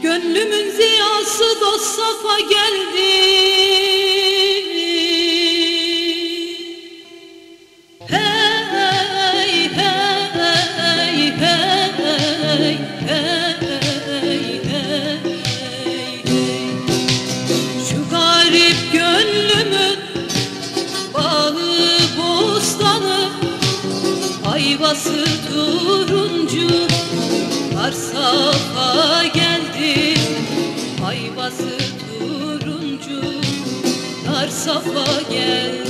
Gönlümün ziyası dost safa geldi. Hey hey hey hey hey şu garip gönlümün bağı bostanı, ayvası turuncu kar safa geldi. Ayvası turuncu kar safa geldi.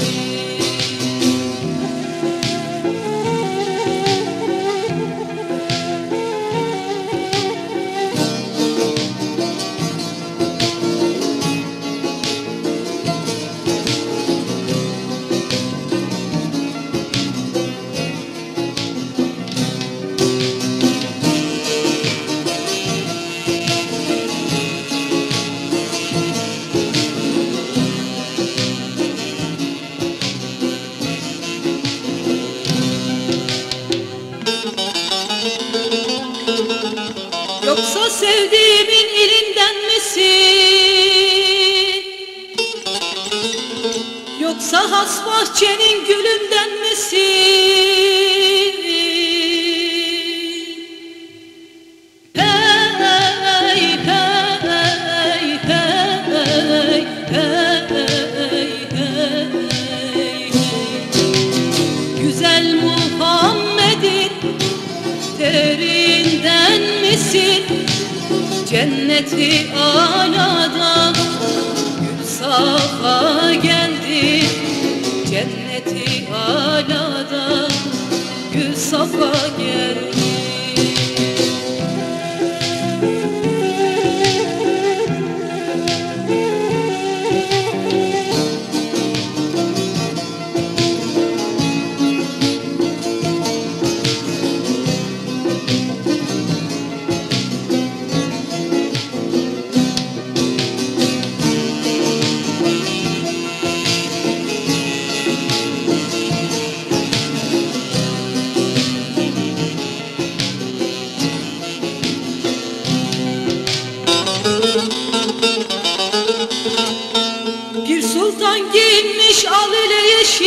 Yoksa sevdiğimin elinden misin? Yoksa has bahçenin gülünden misin? Hey hey hey hey hey güzel Muhammed'in terinden misin? Cenneti alada gül safa geldi. Cenneti alada gül safa geldi. Bir sultan giyinmiş al ile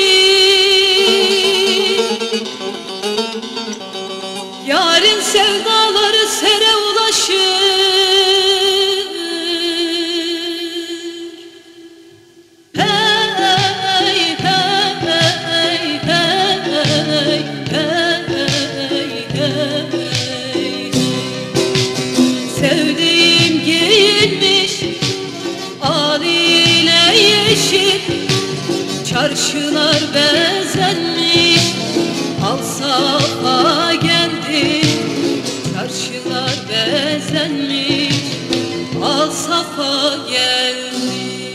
yeşil, yarın sevdaları sere ulaşır. Hey hey hey hey hey sevdiğim giyinmiş al ile yeşil, çarşılar bezenmiş al safa geldi. Çarşılar bezenmiş al safa geldi.